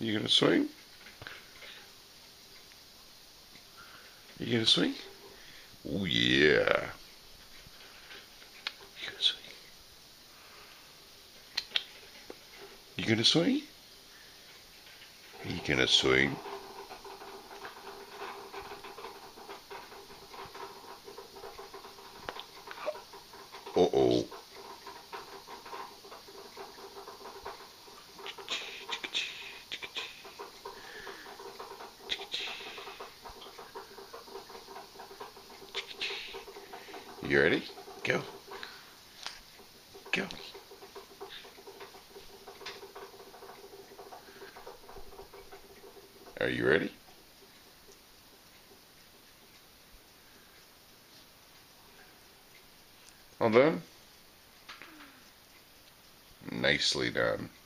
You gonna swing? You gonna swing? Oh yeah. You gonna swing? You gonna swing? You gonna swing? Uh-oh. You ready? Go. Go. Are you ready? All done? Nicely done.